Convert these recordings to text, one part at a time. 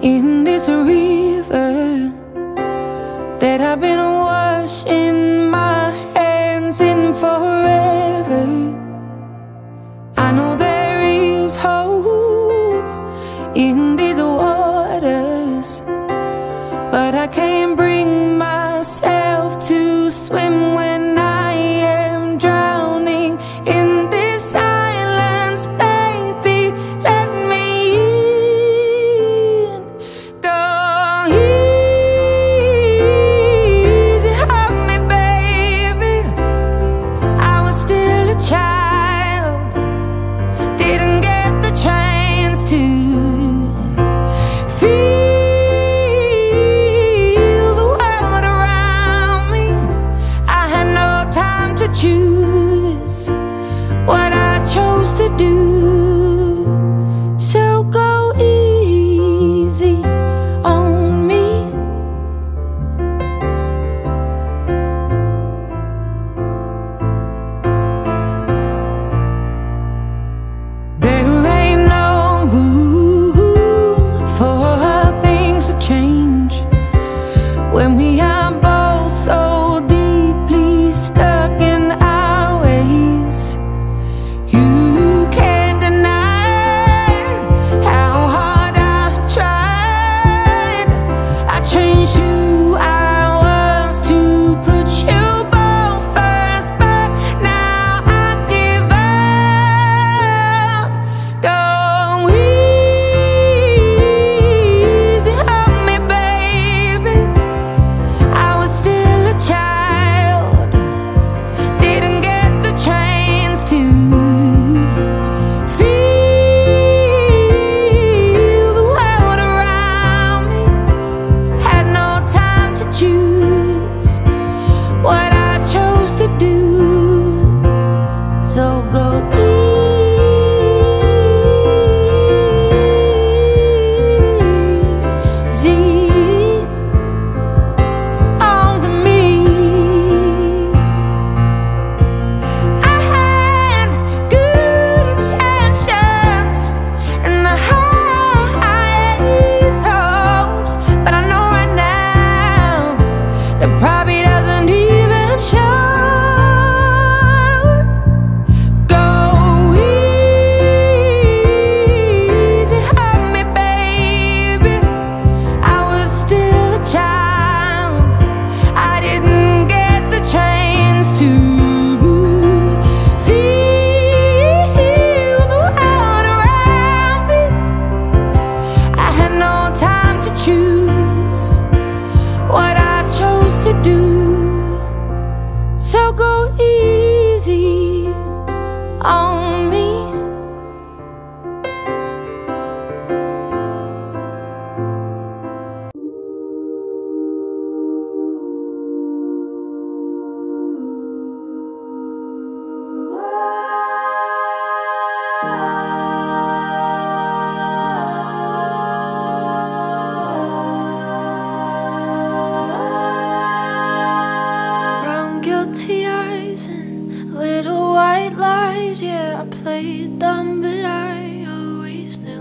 in this river that I've been washing my hands in forever. I know there is hope in these waters, but I can't bring myself to swim when I am drowning in this silence. Baby, let me in. Go easy on me, baby. I was still a child, didn't get the chance to feel the world around me. I had no time to choose what I chose to do. So go easy on me. There ain't no room for things to change when we are both so deeply stuck in our ways. You can't deny how hard I've tried. I changed who I was to put you both first, but now I give up. Go easy on me, baby. I was still a child, didn't get the chance to feel the world around me. Had no time to choose what I chose to do. So go easy on me. I had good intentions and the highest hopes, but I know right now that probably doesn't even show. Go easy on me, baby. I was still a child, I didn't get the chance to feel the world around me. I had no time to choose what I chose to do. So go easy on me. Brown guilty eyes and little white lies. Yeah, I played dumb, but I always knew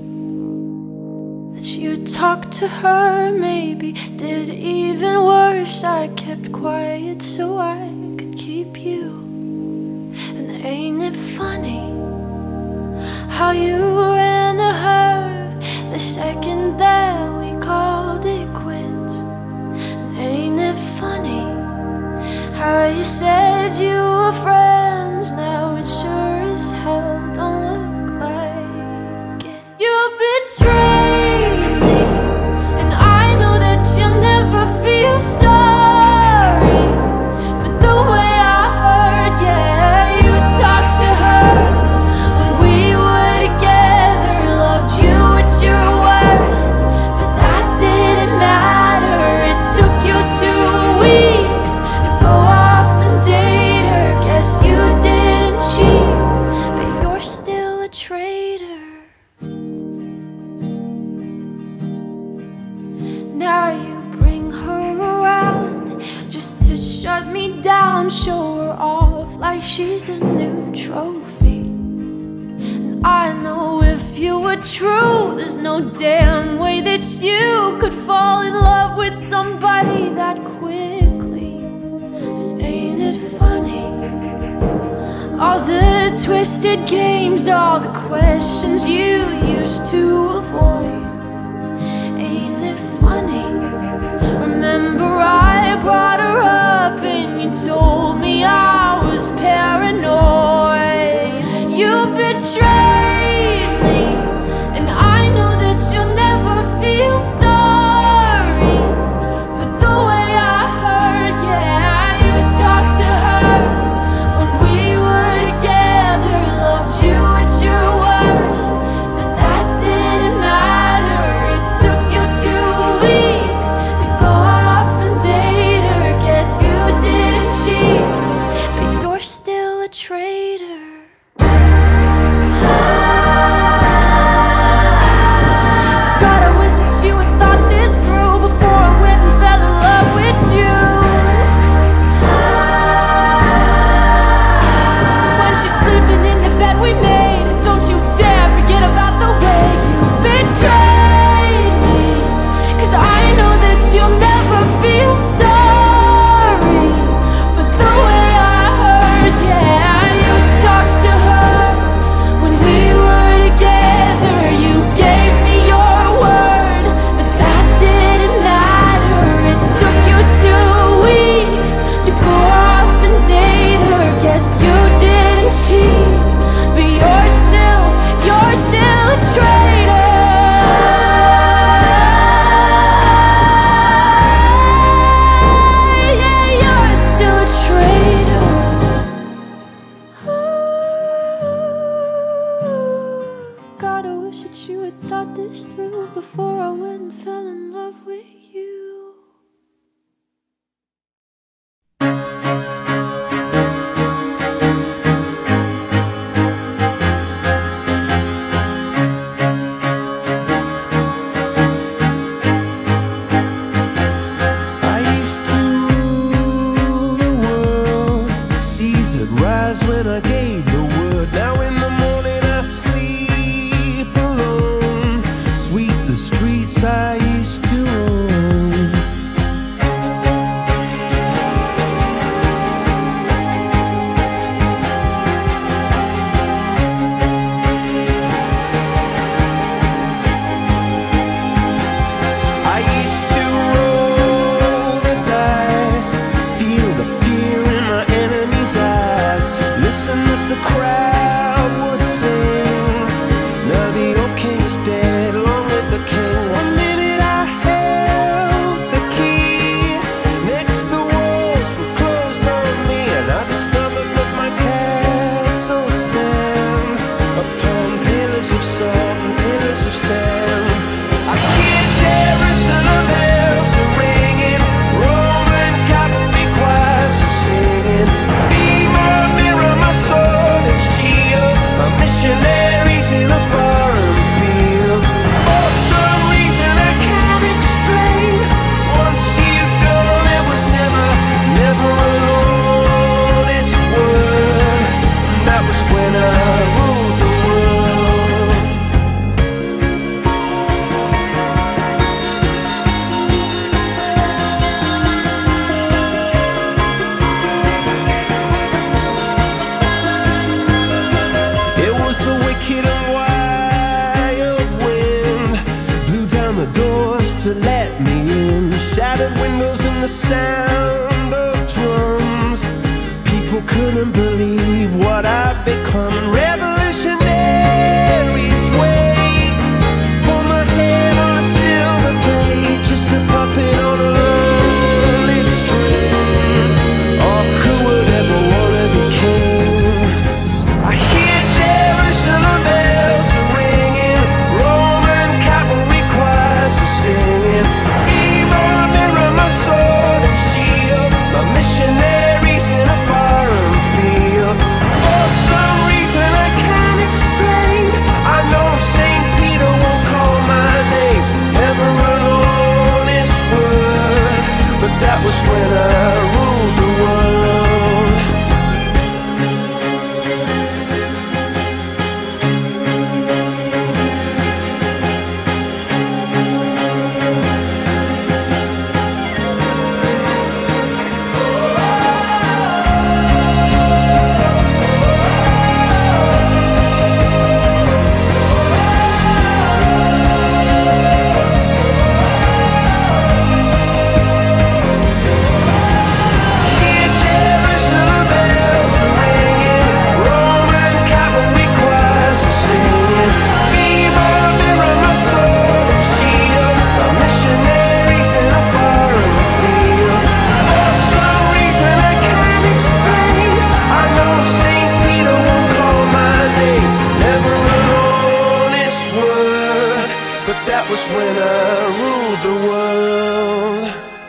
that you talked to her. Maybe did even worse. I kept quiet so I could keep you. And ain't it funny how you ran to her the second that we called it quits? And ain't it funny how you said you were friends? Now it sure as hell don't look like it. You betrayed me, and I know that you'll never feel sorry for the way I hurt. Yeah, you talked to her when we were together, loved you at your worst, but that didn't matter. It took you 2 weeks to go off and date her. Guess you didn't cheat, but you're still a traitor. Now you bring her around just to shut me down, show her off like she's a new trophy. And I know if If you were true, there's no damn way that you could fall in love with somebody that quickly. Ain't it funny? All the twisted games, all the questions you used to avoid. Ain't it funny? Remember I brought her up and you told me I was paranoid. You betrayed me, and I know that you'll never feel sorry for the way I hurt. Yeah, you talked to her when we were together, loved you at your worst, but that didn't matter. It took you 2 weeks to go off and date her. Guess you didn't cheat, but you're still a traitor. God, I wish that you had thought this through before I went and fell in love with you. When she's sleeping in the bed we made, don't you dare forget about the way you betrayed me. 'Cause I know that you'll never feel sorry for the way I hurt. Yeah, you talked to her when we were together. You gave me your word, but that didn't matter. It took you 2 weeks to go off and date her. Guess you didn't cheat, but you're still a traitor. Yeah, you're still a traitor. God, I wish that you had thought this through before I went and fell in love with you. I used to rule the world, seas would rise when I gave the word. Now in the morning I sleep alone, sweep the streets I used to own. I used to roll the dice, feel the fear in my enemy's eyes, listen as the crowd would sing. Now the old king is dead, long live the king. One minute I held the key, next the walls were closed on me, and I discovered that my castle stand upon pillars of salt and pillars of sand. I hear Jerusalem bells are ringing, Roman cavalry choirs are singing. Be my mirror, my sword and shield, my missionaries in a foreign field. For some reason I can't explain, once you've gone it was never an honest word. And that was when I ruled the world. It was the wicked and wild wind, blew down the doors to let me in, shattered windows and the sound of drums. People couldn't believe what I'd become, and revolutionaries wait for my head on a silver plate, just a puppet on a lonely string. Oh, who would ever wanna be king? I hear Jerusalem bells are ringing, Roman cavalry choirs are singing. Be my mirror, my sword and shield, my missionaries in a foreign field. For some reason I can't explain, I know Saint That was when I ruled the world.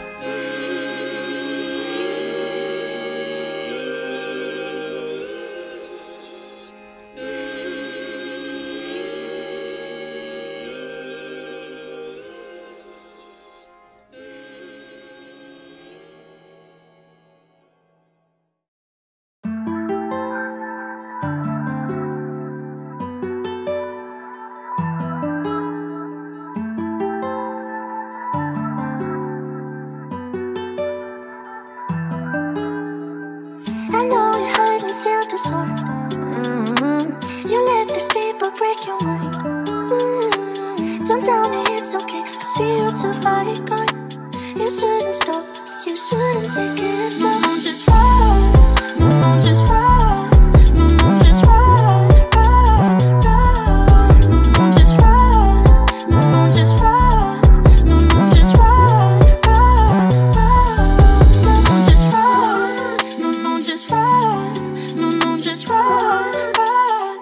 I know you hide and seal the soul. You let these people break your mind. Don't tell me it's okay, I see you too far gone. You shouldn't stop, you shouldn't take it slow. Just run, just run. Just run, run, run. Just run, just run. Just run, run, run. Just run, just run. Just run, run,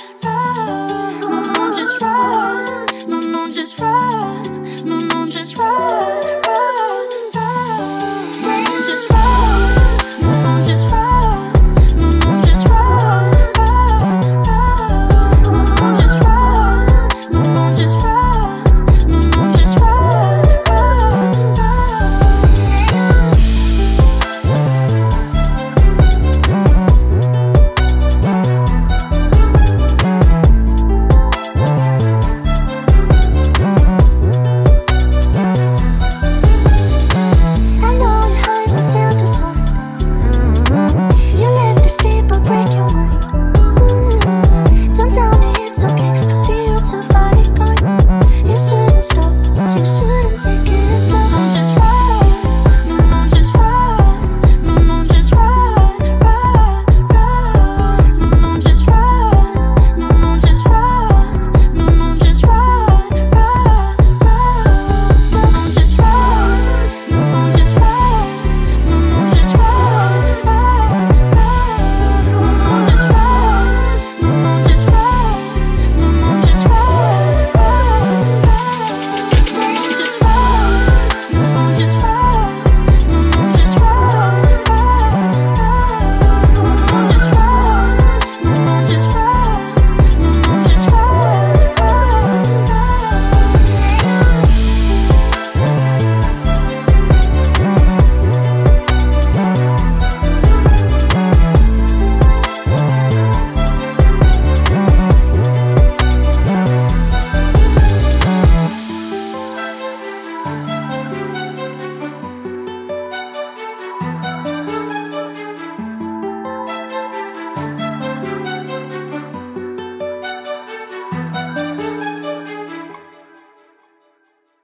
run. Just run, just run. Just run.